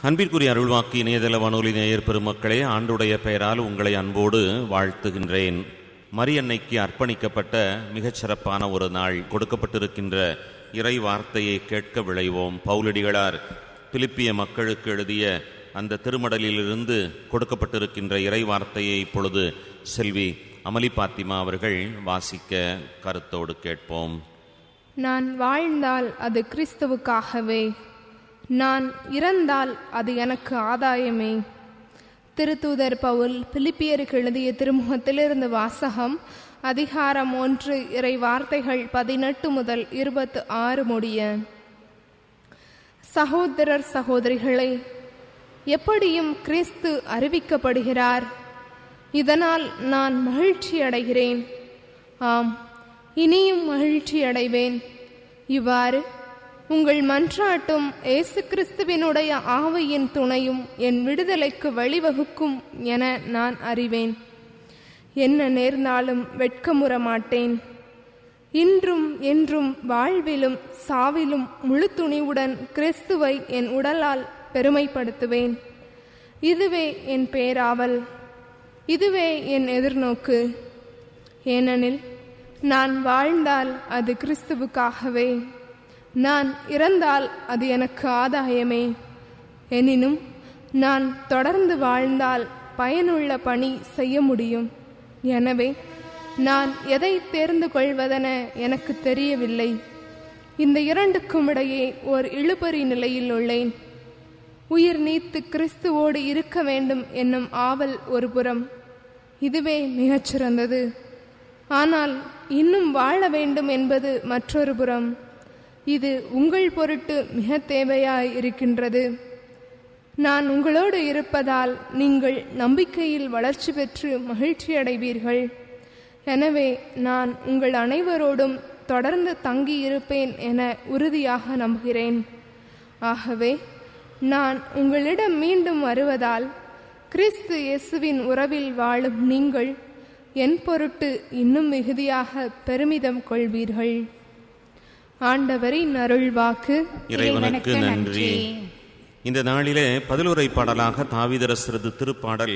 அன்பிற்குரிய அருள்வாக்கு இணையதள வானொலி நேயர் பெருமக்களே, ஆண்டுடைய பெயரால் உங்களை அன்போடு வாழ்த்துகின்றேன். மரியன்னைக்கு அர்ப்பணிக்கப்பட்ட மிகச்சிறப்பான ஒரு நாள். கொடுக்கப்பட்டிருக்கின்ற இறை வார்த்தையை கேட்க விளைவோம். பவுலடிகளார் பிலிப்பிய மக்களுக்கு எழுதிய அந்த திருமடலிலிருந்து கொடுக்கப்பட்டிருக்கின்ற இறை வார்த்தையை இப்பொழுது செல்வி அமலி பாத்திமா அவர்கள் வாசிக்க கருத்தோடு கேட்போம். நான் வாழ்ந்தால் அது கிறிஸ்துவுக்காகவே, நான் இறந்தால் அது எனக்கு ஆதாயமே. திருத்தூதர் பவுல் பிலிப்பியருக்கு எழுதிய திருமுகத்திலிருந்து வாசகம். அதிகாரம் 1, இறை வார்த்தைகள் 18 முதல் 26 முடிய. சகோதரர் சகோதரிகளே, எப்படியும் கிறிஸ்து அறிவிக்கப்படுகிறார். இதனால் நான் மகிழ்ச்சி அடைகிறேன். ஆம், இனியும் மகிழ்ச்சி அடைவேன். இவ்வாறு உங்கள் மன்றாட்டும் இயேசு கிறிஸ்துவினுடைய ஆவியின் துணையும் என் விடுதலைக்கு வழிவகுக்கும் என நான் அறிவேன். என்ன நேர்ந்தாலும் வெட்கமுற மாட்டேன். இன்றும் என்றும் வாழ்விலும் சாவிலும் முழு துணிவுடன் கிறிஸ்துவை என் உடலால் பெருமைப்படுத்துவேன். இதுவே என் பேராவல், இதுவே என் எதிர்நோக்கு. ஏனெனில் நான் வாழ்ந்தால் அது கிறிஸ்துவுக்காகவே, நான் இறந்தால் அது எனக்கு ஆதாயமே. எனினும் நான் தொடர்ந்து வாழ்ந்தால் பயனுள்ள பணி செய்ய முடியும். எனவே நான் எதை தேர்ந்து கொள்வதென எனக்கு தெரியவில்லை. இந்த இரண்டுக்கும் இடையே ஓர் இழுபறி நிலையில் உள்ளேன். உயிர் நீத்து கிறிஸ்துவோடு இருக்க வேண்டும் என்னும் ஆவல் ஒரு புறம், இதுவே மிகச்சிறந்தது. ஆனால் இன்னும் வாழ வேண்டும் என்பது மற்றொரு புறம். இது உங்கள் பொருட்டு மிக தேவையாய் இருக்கின்றது. நான் உங்களோடு இருப்பதால் நீங்கள் நம்பிக்கையில் வளர்ச்சி பெற்று மகிழ்ச்சி அடைவீர்கள். எனவே நான் உங்கள் அனைவரோடும் தொடர்ந்து தங்கி இருப்பேன் என உறுதியாக நம்புகிறேன். ஆகவே நான் உங்களிடம் மீண்டும் வருவதால் கிறிஸ்து இயேசுவின் உறவில் வாழும் நீங்கள் என் பொருட்டு இன்னும் மிகுதியாக பெருமிதம் கொள்வீர்கள். ஆண்டவரின் அருள்வாக்கு. இறைவனுக்கு நன்றி. இந்த நாளிலே பதிலுரை பாடலாக தாவீதரசரது திருப்பாடல்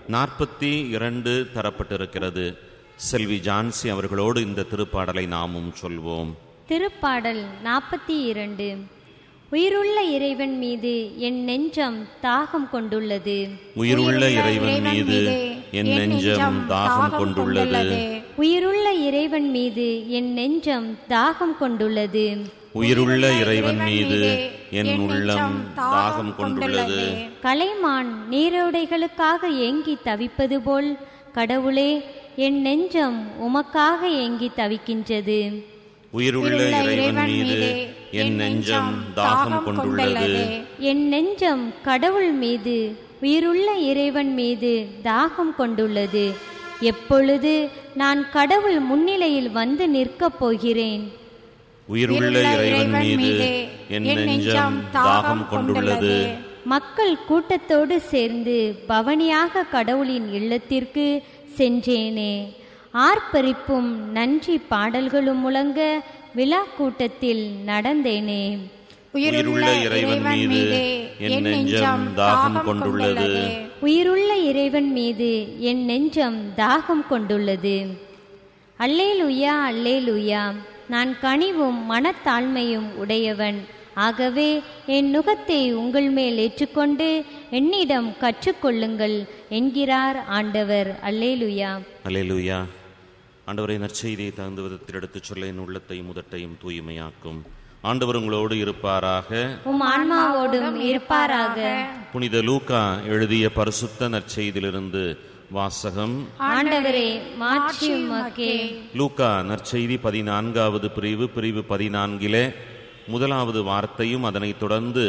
42 தரப்பட்டிருக்கிறது. செல்வி ஜான்சி அவர்களோடு இந்த திருப்பாடலை நாமும் சொல்வோம். திருப்பாடல் 42. உயிருள்ள இறைவன் மீது என் நெஞ்சம் தாகம் கொண்டுள்ளது. உயிருள்ள இறைவன் மீது என் நெஞ்சம் தாகம் கொண்டுள்ளது. உயிருள்ள இறைவன் மீது என் நெஞ்சம் தாகம் கொண்டுள்ளது. உயிருள்ள இறைவன் மீது என் உள்ளம் தாகம் கொண்டுள்ளது. கலைமான் நீரோடைகளுக்காக ஏங்கி தவிப்பது போல் கடவுளே, என் நெஞ்சம் உமக்காக ஏங்கி தவிக்கின்றது. உயிருள்ள இறைவன் மீது என் நெஞ்சம் தாகம் கொண்டுள்ளது. என் நெஞ்சம் கடவுள் மீது, உயிருள்ள இறைவன் மீது தாகம் கொண்டுள்ளது. எப்பொழுது நான் கடவுள் முன்னிலையில் வந்து நிற்கப் போகிறேன்? உயிருள்ள இறைவன் மீது என் நெஞ்சம் தாகம் கொண்டுள்ளது. மக்கள் கூட்டத்தோடு சேர்ந்து பவனியாக கடவுளின் இல்லத்திற்கு சென்றேனே. ஆர்ப்பரிப்பும் நன்றி பாடல்களும் முழங்க விழா கூட்டத்தில் நடந்தேனே. உயிருள்ள இறைவன் மீது என் நெஞ்சம் தாகம் கொண்டுள்ளது. உயிருள்ள இறைவன் மீது என் நெஞ்சம் தாகம் கொண்டுள்ளது. அல்லேலூயா, அல்லேலூயா. நான் கனிவும் மனத்தாழ்மையும் உடையவன். ஆகவே என் நுகத்தை உங்கள் மேல் ஏற்றுக்கொண்டு என்னிடம் கற்றுக்கொள்ளுங்கள் என்கிறார் ஆண்டவர். அல்லேலூயா, அல்லேலூயா. ஆண்டவரை நற்செய்தியை தகுந்த விதத்தில் எடுத்துச் சொல்ல என் உள்ளத்தையும் முதட்டையும் தூய்மையாக்கும். ஆண்டவர் உங்களோடு இருப்பாராக, உம் ஆன்மாவோடும் இருப்பாராக. புனித லூக்கா எழுதிய பரிசுத்த நற்செய்தியிலிருந்து வாசகம். ஆண்டவரே, மாட்சி உமக்கே. லூக்கா நற்செய்தி 14வது பிரிவு 14 முதலாவது வார்த்தையும் அதனைத் தொடர்ந்து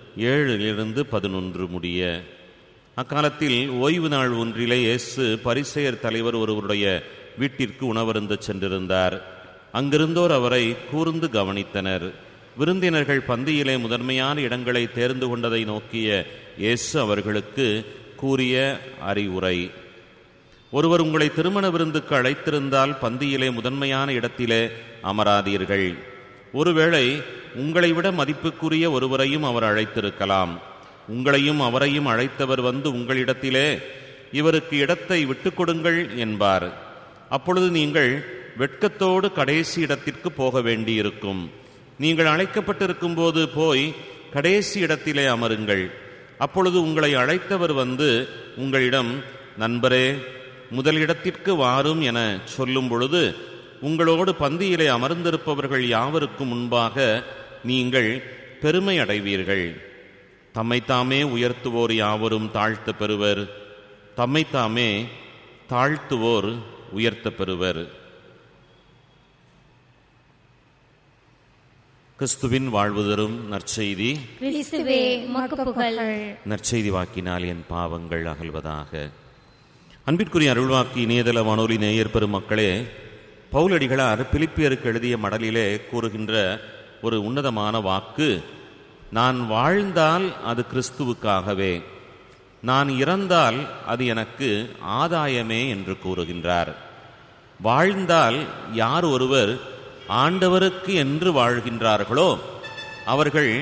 7 11 முடிய. அக்காலத்தில் ஓய்வு நாள் ஒன்றிலே இயேசு பரிசேயர் தலைவர் ஒருவருடைய வீட்டிற்கு உணவருந்த சென்றிருந்தார். அங்கிருந்தோர் அவரை கூர்ந்து கவனித்தனர். விருந்தினர்கள் பந்தியிலே முதன்மையான இடங்களை தேர்ந்து கொண்டதை நோக்கிய இயேசு அவர்களுக்கு கூறிய அறிவுரை: ஒருவர் உங்களை திருமண விருந்துக்கு அழைத்திருந்தால் பந்தியிலே முதன்மையான இடத்திலே அமராதீர்கள். ஒருவேளை உங்களை விட மதிப்புக்குரிய ஒருவரையும் அவர் அழைத்திருக்கலாம். உங்களையும் அவரையும் அழைத்தவர் வந்து உங்களிடத்திலே இவருக்கு இடத்தை விட்டுக் கொடுங்கள் என்பார். அப்பொழுது நீங்கள் வெட்கத்தோடு கடைசி இடத்திற்கு போக வேண்டியிருக்கும். நீங்கள் அழைக்கப்பட்டிருக்கும் போது போய் கடைசி இடத்திலே அமருங்கள். அப்பொழுது உங்களை அழைத்தவர் வந்து உங்களிடம், நண்பரே, முதலிடத்திற்கு வாரும் என சொல்லும் பொழுது உங்களோடு பந்தியிலே அமர்ந்திருப்பவர்கள் யாவருக்கும் முன்பாக நீங்கள் பெருமை அடைவீர்கள். தம்மைத்தாமே உயர்த்துவோர் யாவரும் தாழ்த்த பெறுவர், தம்மைத்தாமே தாழ்த்துவோர் உயர்த்த பெறுவர். கிறிஸ்துவின் வாழ்வு தரும் நற்செய்தி. கிறிஸ்துவே உமக்கு புகழ். நற்செய்தி வாக்கினால் என் பாவங்கள் அகல்வதாக. அன்பிற்குரிய அருள்வாக்கு இணையதள வானொலி நேயர் பெருமக்களே, பவுலடிகளார் பிலிப்பியருக்கு எழுதிய மடலிலே கூறுகின்ற ஒரு உன்னதமான வாக்கு, நான் வாழ்ந்தால் அது கிறிஸ்துவுக்காகவே, நான் இறந்தால் அது எனக்கு ஆதாயமே என்று கூறுகின்றார். வாழ்ந்தால் யார் ஒருவர் ஆண்டவருக்கு என்று வாழ்கின்றார்களோ அவர்கள்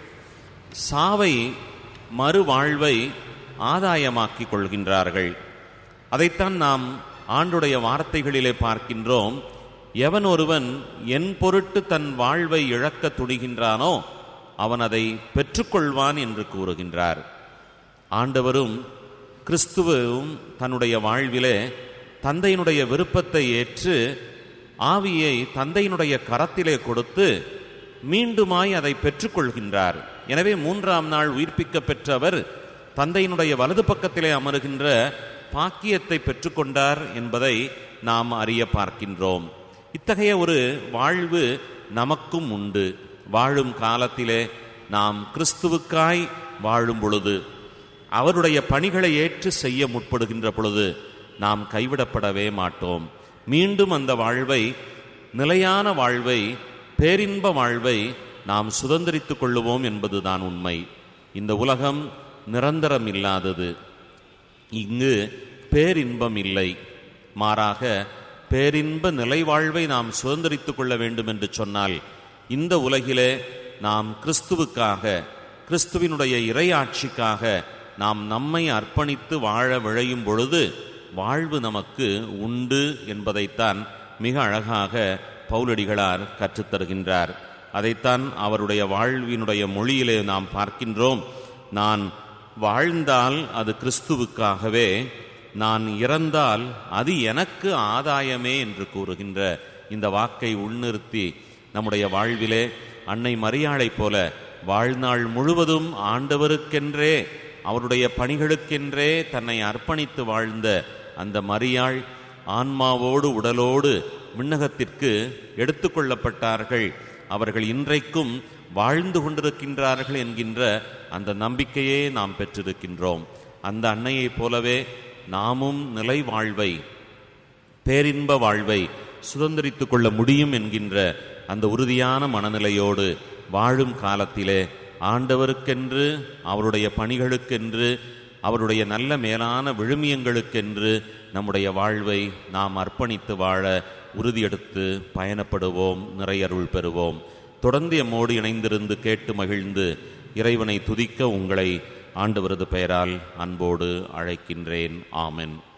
சாவை, மறுவாழ்வை ஆதாயமாக்கிக் கொள்கின்றார்கள். அதைத்தான் நாம் ஆண்டுடைய வார்த்தைகளிலே பார்க்கின்றோம். எவன் ஒருவன் என் பொருட்டு தன் வாழ்வை இழக்க துணிகின்றானோ அவன் அதை பெற்றுக்கொள்வான் என்று கூறுகின்றார். ஆண்டவரும் கிறிஸ்துவும் தன்னுடைய வாழ்விலே தந்தையினுடைய விருப்பத்தை ஏற்று ஆவியை தந்தையினுடைய கரத்திலே கொடுத்து மீண்டுமாய் அதை பெற்றுக்கொள்கின்றார். எனவே 3ஆம் நாள் உயிர்ப்பிக்க பெற்றவர் தந்தையினுடைய வலது பக்கத்திலே அமருகின்ற பாக்கியத்தை பெற்றுக்கொண்டார் என்பதை நாம் அறிய பார்க்கின்றோம். இத்தகைய ஒரு வாழ்வு நமக்கும் உண்டு. வாழும் காலத்திலே நாம் கிறிஸ்துவுக்காய் வாழும் பொழுது, அவருடைய பணிகளை ஏற்று செய்ய முற்படுகின்ற பொழுது நாம் கைவிடப்படவே மாட்டோம். மீண்டும் அந்த வாழ்வை, நிலையான வாழ்வை, பேரின்ப வாழ்வை நாம் சுதந்திரித்துக் கொள்ளுவோம் என்பதுதான் உண்மை. இந்த உலகம் நிரந்தரம் இல்லாதது. இங்கு பேரின்பம் இல்லை. மாறாக பேரின்ப நிலை வாழ்வை நாம் சுதந்திரித்துக் கொள்ள வேண்டும் என்று சொன்னால் இந்த உலகிலே நாம் கிறிஸ்துவுக்காக, கிறிஸ்துவினுடைய இறையாட்சிக்காக நாம் நம்மை அர்ப்பணித்து வாழ விழையும் பொழுது வாழ்வு நமக்கு உண்டு என்பதைத்தான் மிக அழகாக பவுலடிகளார் கற்றுத்தருகின்றார். அதைத்தான் அவருடைய வாழ்வினுடைய மொழியிலே நாம் பார்க்கின்றோம். நான் வாழ்ந்தால் அது கிறிஸ்துவுக்காகவே, நான் இறந்தால் அது எனக்கு ஆதாயமே என்று கூறுகின்ற இந்த வாக்கை உள்நிறுத்தி நம்முடைய வாழ்விலே அன்னை மரியாளைப் போல வாழ்நாள் முழுவதும் ஆண்டவருக்கென்றே, அவருடைய பணிகளுக்கென்றே தன்னை அர்ப்பணித்து வாழ்ந்த அந்த மரியாள் ஆன்மாவோடு உடலோடு விண்ணகத்திற்கு எடுத்துக்கொள்ளப்பட்டார்கள். அவர்கள் இன்றைக்கும் வாழ்ந்து கொண்டிருக்கின்றார்கள் என்கின்ற அந்த நம்பிக்கையே நாம் பெற்றிருக்கின்றோம். அந்த அன்னையைப் போலவே நாமும் நிலை வாழ்வை, பேரின்ப வாழ்வை சுதந்திரித்துக் கொள்ள முடியும் என்கின்ற அந்த உறுதியான மனநிலையோடு வாழும் காலத்திலே ஆண்டவருக்கென்று, அவருடைய பணிகளுக்கென்று, அவருடைய நல்ல மேலான விழுமியங்களுக்கென்று நம்முடைய வாழ்வை நாம் அர்ப்பணித்து வாழ உறுதியெடுத்து பயணப்படுவோம். நிறையருள் பெறுவோம். தொடர்ந்து எம்மோடு இணைந்திருந்து கேட்டு மகிழ்ந்து இறைவனை துதிக்க உங்களை ஆண்டவரது பெயரால் அன்போடு அழைக்கின்றேன். ஆமென்.